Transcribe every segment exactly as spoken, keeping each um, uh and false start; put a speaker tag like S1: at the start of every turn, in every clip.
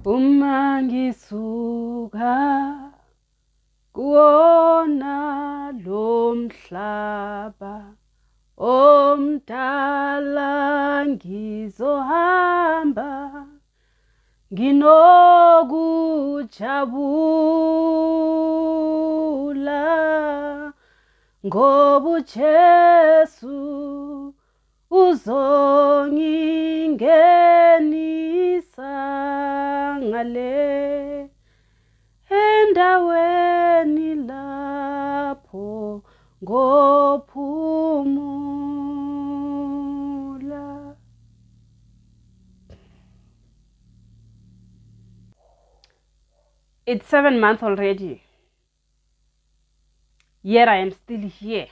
S1: Uma ngisuka kuwona lo mhlaba omdala ngizohamba nginokujabula ngoba uJesu uzongingenisa ngale endaweni lapho ngophumula. It's seven months already. Yet I am still here.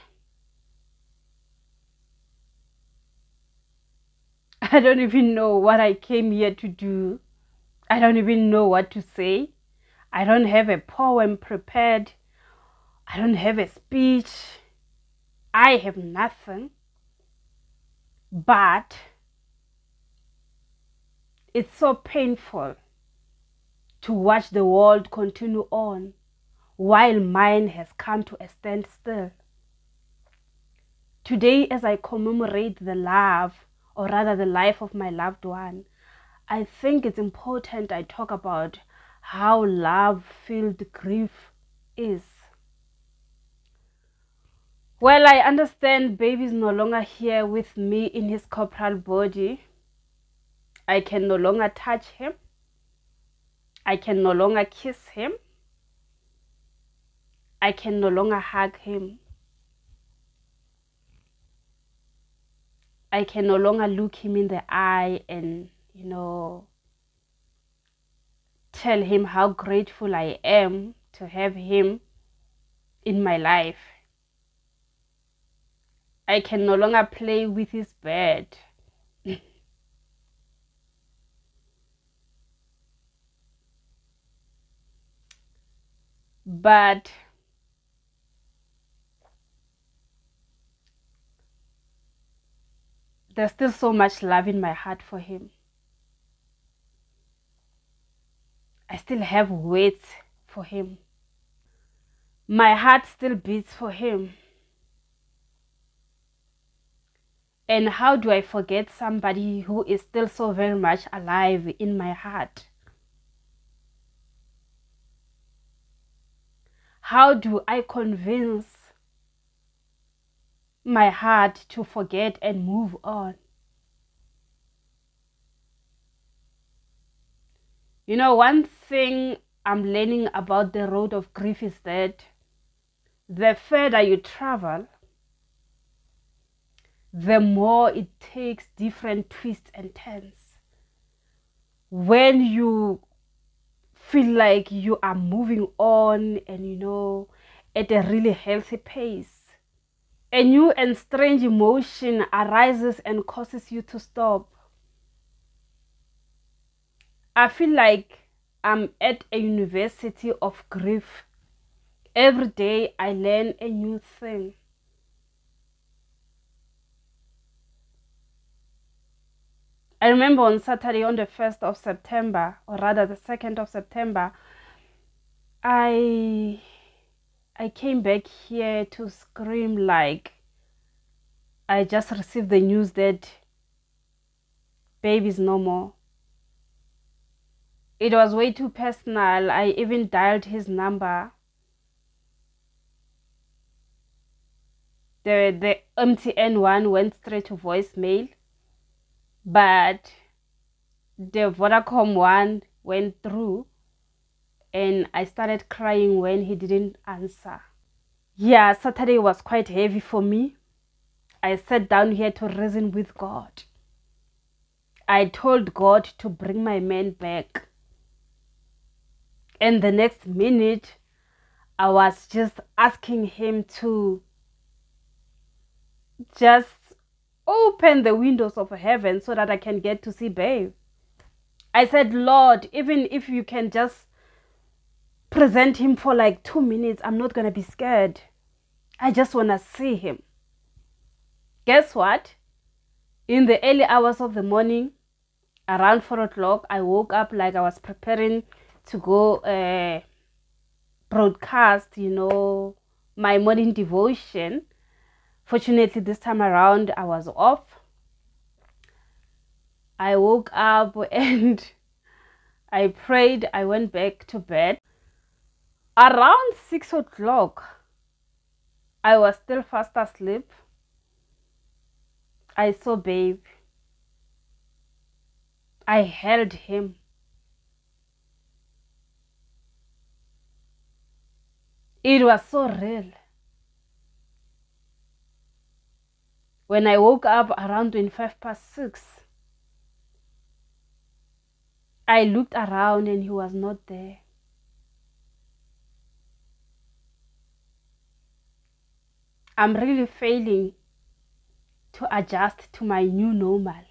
S1: I don't even know what I came here to do. I don't even know what to say. I don't have a poem prepared. I don't have a speech. I have nothing. But it's so painful to watch the world continue on while mine has come to a standstill. Today, as I commemorate the love, or rather the life of my loved one, I think it's important I talk about how love-filled grief is. Well, I understand baby is no longer here with me in his corporal body. I can no longer touch him. I can no longer kiss him. I can no longer hug him. I can no longer look him in the eye and, you know, tell him how grateful I am to have him in my life. I can no longer play with his bed. But there's still so much love in my heart for him. I still have words for him. My heart still beats for him. And how do I forget somebody who is still so very much alive in my heart? How do I convince my heart to forget and move on? You know, one thing I'm learning about the road of grief is that the further you travel, the more it takes different twists and turns. When you feel like you are moving on and, you know, at a really healthy pace, a new and strange emotion arises and causes you to stop. I feel like I'm at a university of grief. Every day I learn a new thing. I remember on Saturday, on the first of September, or rather the second of September, I I came back here to scream like I just received the news that baby's no more. It was way too personal. I even dialed his number. The, the M T N one went straight to voicemail, but the Vodacom one went through, and I started crying when he didn't answer. Yeah, Saturday was quite heavy for me. I sat down here to reason with God. I told God to bring my man back. And the next minute, I was just asking him to just open the windows of heaven so that I can get to see babe. I said, Lord, even if you can just present him for like two minutes, I'm not going to be scared. I just want to see him. Guess what? In the early hours of the morning, Around four o'clock, I woke up like I was preparing to go uh, broadcast, you know, my morning devotion. Fortunately, this time around, I was off. I woke up and I prayed. I went back to bed. Around six o'clock, I was still fast asleep. I saw babe. I held him. It was so real. When I woke up around twenty-five past six, I looked around and he was not there. I'm really failing to adjust to my new normal.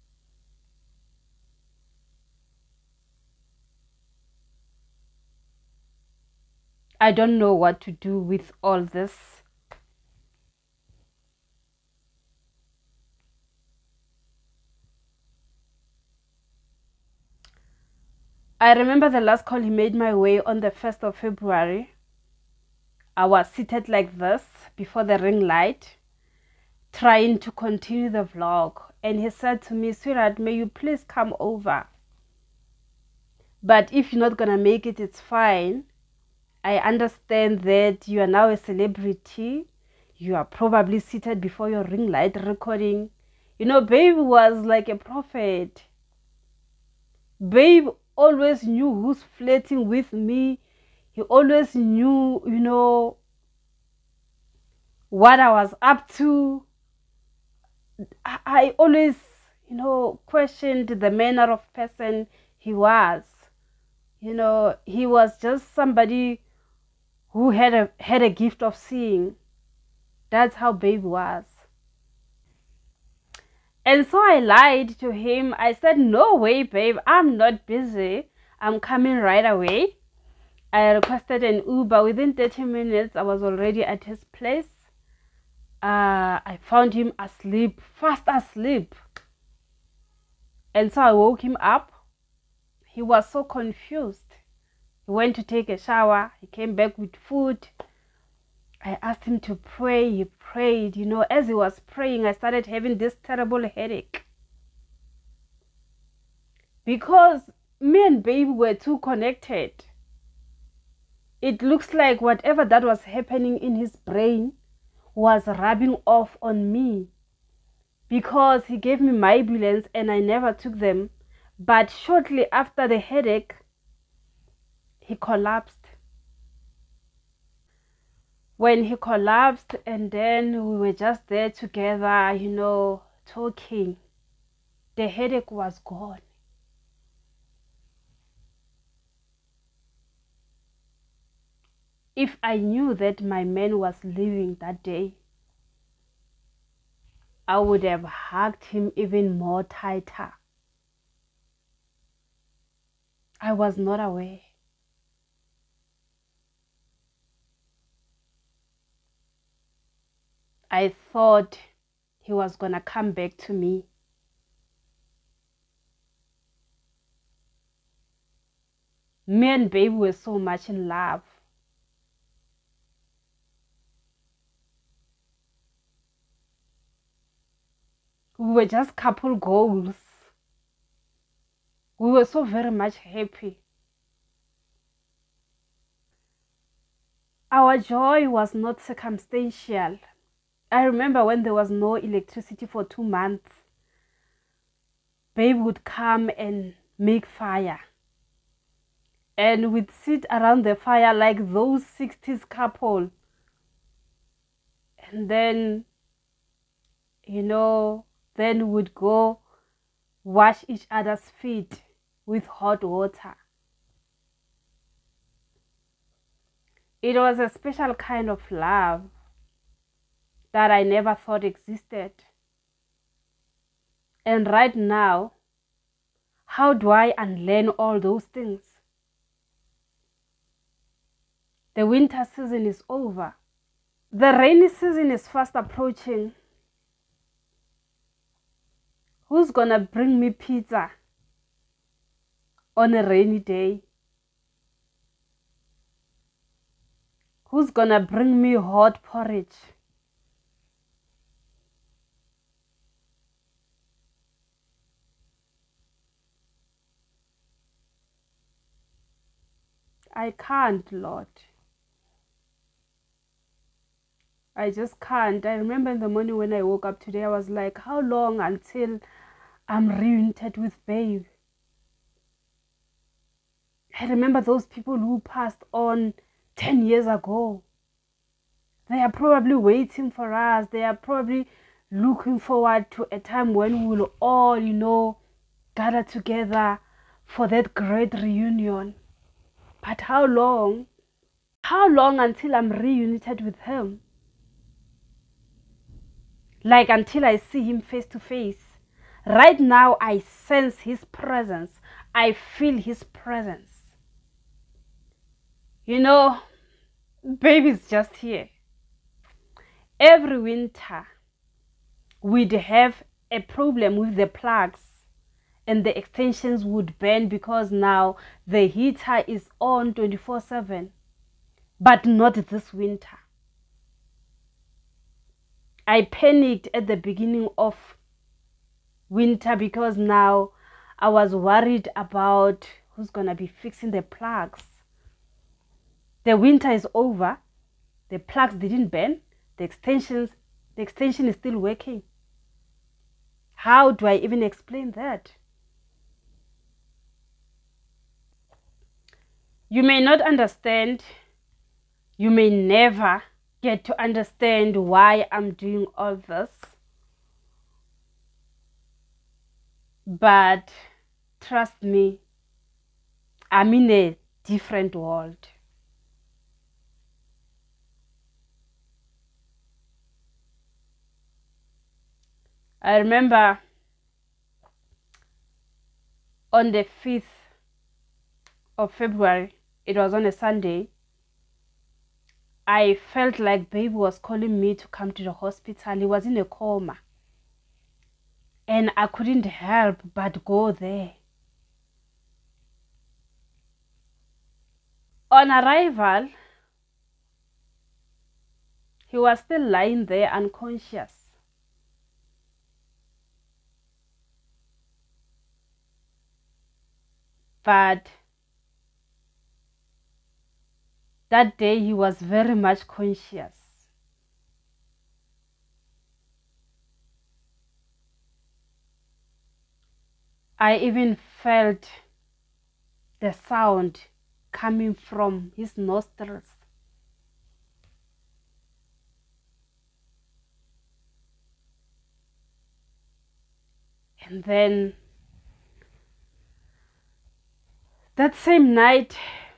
S1: I don't know what to do with all this. I remember the last call he made my way on the first of February. I was seated like this before the ring light, trying to continue the vlog. And he said to me, "Sweetheart, may you please come over? But if you're not gonna make it, it's fine. I understand that you are now a celebrity. You are probably seated before your ring light recording." You know, babe was like a prophet. Babe always knew who's flirting with me. He always knew, you know, what I was up to. I, I always, you know, questioned the manner of person he was. You know, he was just somebody who had a had a gift of seeing. That's how babe was. And so I lied to him. I said, "No way, babe, I'm not busy. I'm coming right away." I requested an Uber. Within thirty minutes, I was already at his place. Uh, I found him asleep, fast asleep. And so I woke him up. He was so confused. He went to take a shower. He came back with food. I asked him to pray. He prayed. You know, as he was praying, I started having this terrible headache. Because me and babe were too connected. It looks like whatever that was happening in his brain was rubbing off on me. Because he gave me Mybulens and I never took them. But shortly after the headache, he collapsed. When he collapsed, and then we were just there together, you know, talking, the headache was gone. If I knew that my man was leaving that day, I would have hugged him even more tighter. I was not aware. I thought he was gonna come back to me. Me and babe were so much in love. We were just couple goals. We were so very much happy. Our joy was not circumstantial. I remember when there was no electricity for two months, babe would come and make fire. And we'd sit around the fire like those sixties couple. And then, you know, then we'd go wash each other's feet with hot water. It was a special kind of love that I never thought existed. And right now, how do I unlearn all those things? The winter season is over. The rainy season is fast approaching. Who's gonna bring me pizza? on a rainy day? Who's gonna bring me hot porridge? I can't, Lord. I just can't. I remember in the morning when I woke up today, I was like, how long until I'm reunited with babe? I remember those people who passed on ten years ago. They are probably waiting for us. They are probably looking forward to a time when we will all, you know, gather together for that great reunion. But how long? How long until I'm reunited with him? Like until I see him face to face. Right now, I sense his presence. I feel his presence. You know, baby's just here. Every winter, we'd have a problem with the plugs and the extensions would burn because now the heater is on twenty-four seven. But not this winter. I panicked at the beginning of winter because now I was worried about who's gonna be fixing the plugs. The winter is over. The plugs didn't burn. The extensions, the extension is still working. How do I even explain that? You may not understand. You may never get to understand why I'm doing all this. But trust me, I'm in a different world. I remember on the fifth of February, it was on a Sunday, I felt like babe was calling me to come to the hospital. He was in a coma. And I couldn't help but go there. On arrival, he was still lying there unconscious. But that day he was very much conscious. I even felt the sound coming from his nostrils. And then that same night,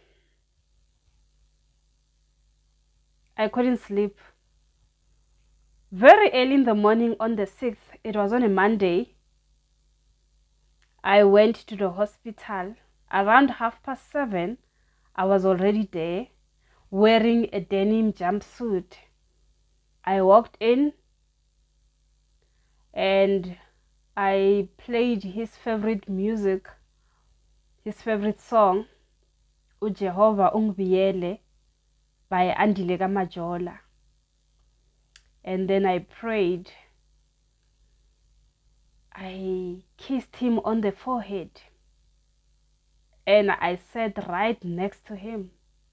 S1: I couldn't sleep. Very early in the morning on the sixth, it was on a Monday, I went to the hospital. Around half past seven, I was already there, wearing a denim jumpsuit. I walked in and I played his favorite music, his favorite song, uJehova Ungibiyele by Andile Majola. And then I prayed. I kissed him on the forehead and I sat right next to him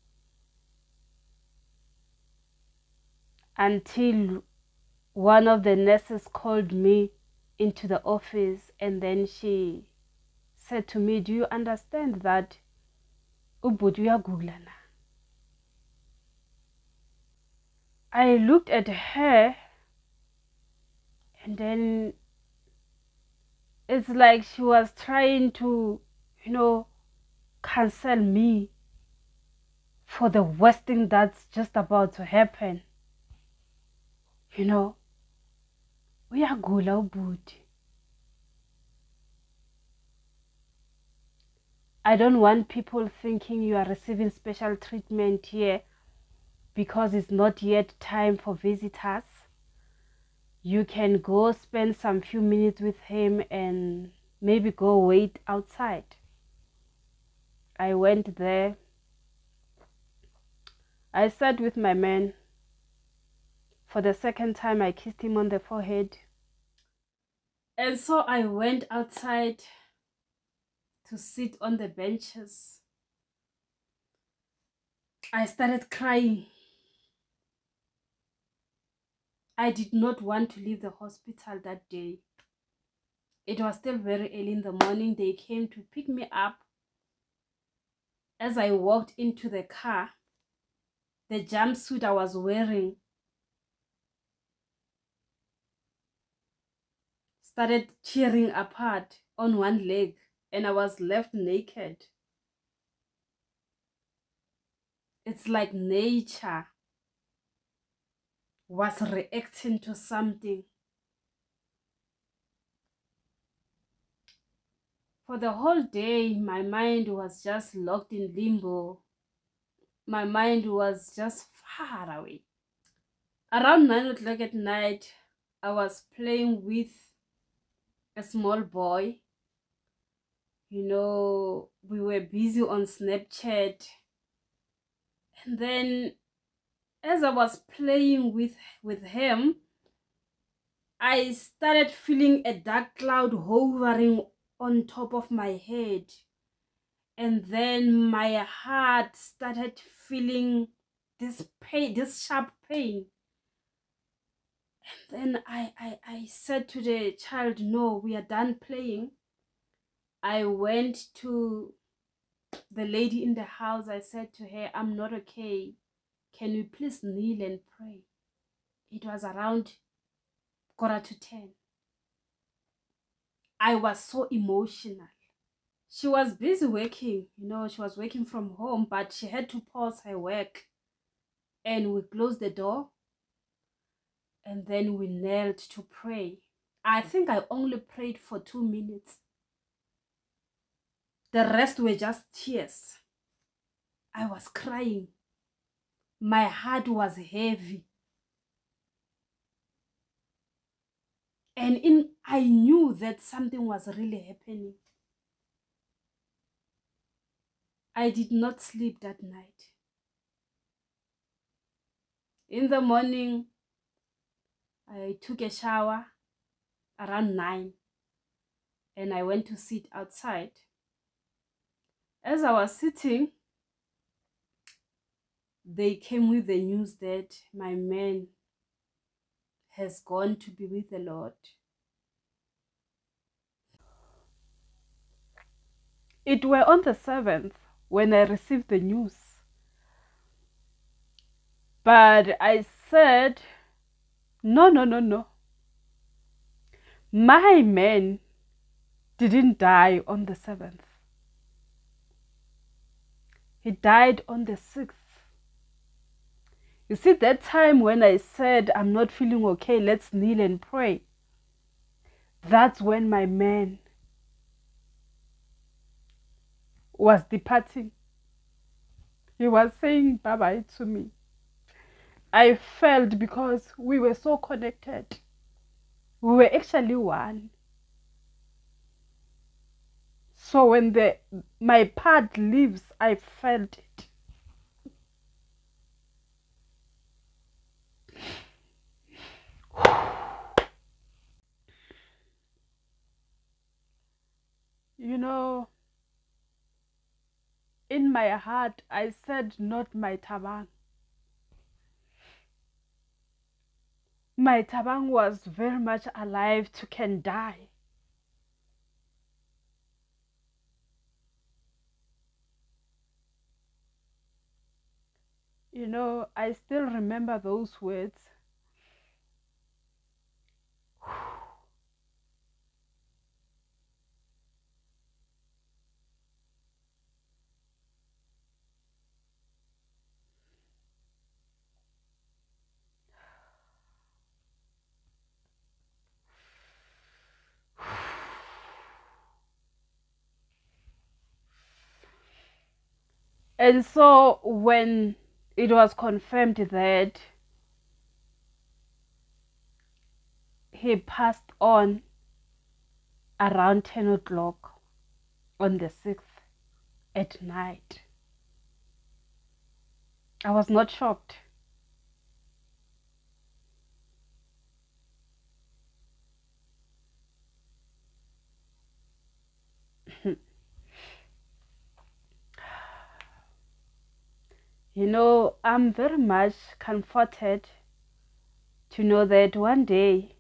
S1: until one of the nurses called me into the office, and then she said to me, do you understand that ubhuti uyagula na? I looked at her and then it's like she was trying to, you know, cancel me for the worst thing that's just about to happen. You know, uyagula ubhuti. I don't want people thinking you are receiving special treatment here because it's not yet time for visitors. You can go spend some few minutes with him and maybe go wait outside. I went there. I sat with my man. For the second time, I kissed him on the forehead. And so I went outside to sit on the benches. I started crying. I did not want to leave the hospital that day. It was still very early in the morning. They came to pick me up. As I walked into the car, the jumpsuit I was wearing started tearing apart on one leg, and I was left naked. It's like nature was reacting to something. For the whole day, my mind was just locked in limbo. My mind was just far away. Around nine o'clock at night, I was playing with a small boy. You know, we were busy on Snapchat. And then as I was playing with, with him, I started feeling a dark cloud hovering on top of my head. And then my heart started feeling this pain, this sharp pain. And then I, I, I said to the child, no, we are done playing. I went to the lady in the house. I said to her, I'm not okay. Can you please kneel and pray? It was around quarter to ten. I was so emotional. She was busy working, you know, she was working from home, but she had to pause her work. And we closed the door. And then we knelt to pray. I think I only prayed for two minutes. The rest were just tears. I was crying. My heart was heavy. And in, I knew that something was really happening. I did not sleep that night. In the morning, I took a shower around nine and I went to sit outside. As I was sitting, they came with the news that my man has gone to be with the Lord. It were on the seventh when I received the news. But I said, no, no, no, no. My man didn't die on the seventh. He died on the sixth. You see, that time when I said, I'm not feeling okay, let's kneel and pray. That's when my man was departing. He was saying bye-bye to me. I felt because we were so connected. We were actually one. So when the my part leaves, I felt it. You know, in my heart, I said, not my Thabang. My Thabang was very much alive to can die. You know, I still remember those words. And so when it was confirmed that he passed on around ten o'clock on the sixth, at night. I was not shocked. You know, I'm very much comforted to know that one day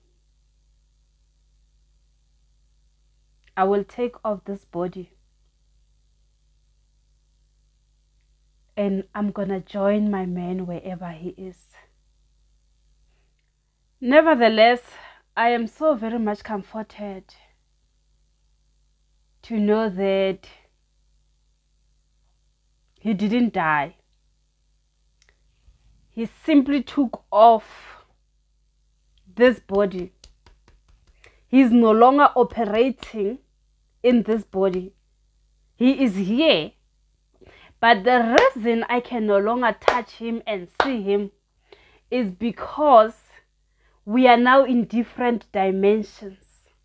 S1: I will take off this body and I'm gonna join my man wherever he is. Nevertheless, I am so very much comforted to know that he didn't die. He simply took off this body. He's no longer operating in this body. He is here. But the reason I can no longer touch him and see him is because we are now in different dimensions.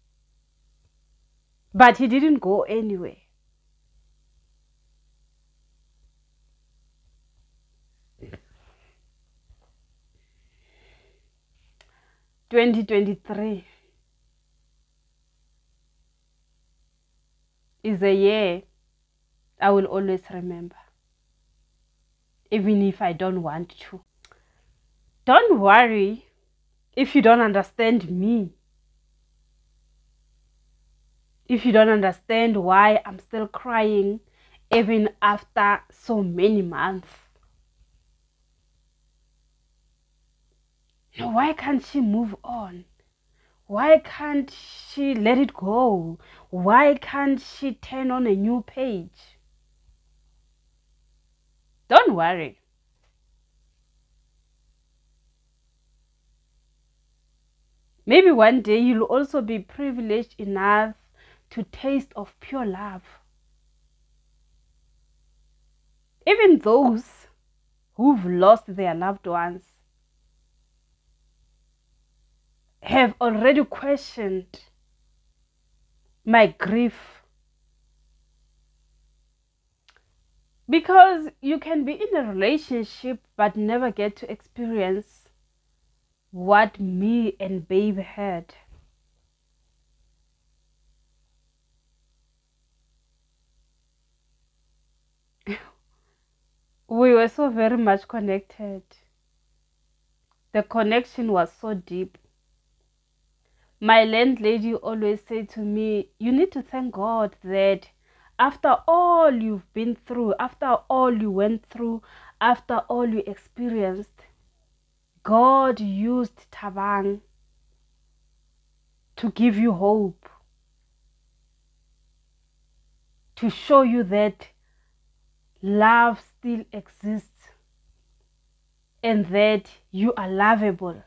S1: But he didn't go anywhere. twenty twenty-three is a year I will always remember, even if I don't want to. Don't worry if you don't understand me, if you don't understand why I'm still crying even after so many months. Why can't she move on? Why can't she let it go? Why can't she turn on a new page? Don't worry. Maybe one day you'll also be privileged enough to taste of pure love. Even those who've lost their loved ones have already questioned my grief. Because you can be in a relationship but never get to experience what me and Babe had. We were so very much connected. The connection was so deep. My landlady always said to me, you need to thank God that after all you've been through, after all you went through, after all you experienced, God used Thabang to give you hope, to show you that love still exists and that you are lovable.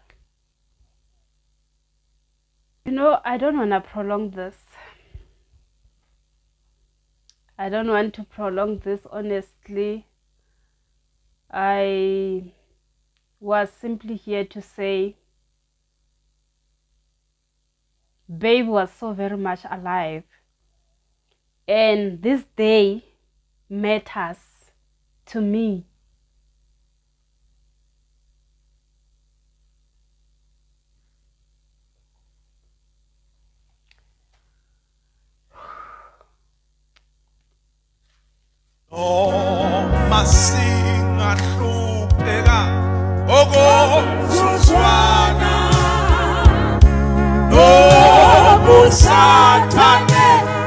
S1: You know, I don't want to prolong this. I don't want to prolong this, honestly. I was simply here to say Babe was so very much alive. And this day matters to me.
S2: Oh, masinga hlupheka okozuzwana nobusathane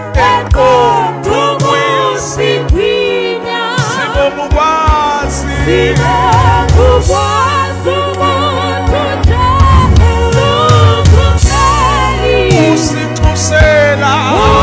S2: eqondumuyusiphina sibomukwazi sibomukwazi umuntu nje usitusela